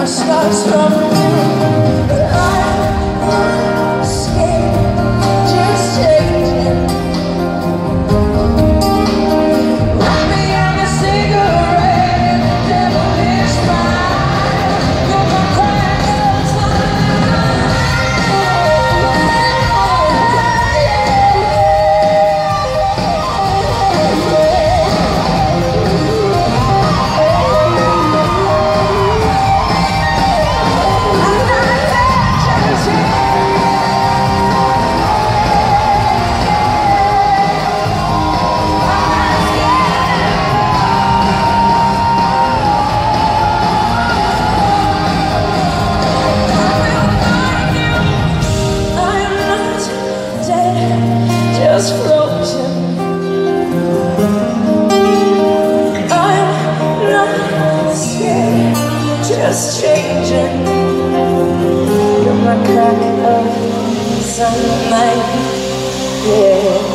my scars from you. But I'm not scared, just changing. Wrap me on a cigarette, the devil is mine. You're my crack of just frozen. I'm not scared, just changing. You're my crack of sunlight, yeah.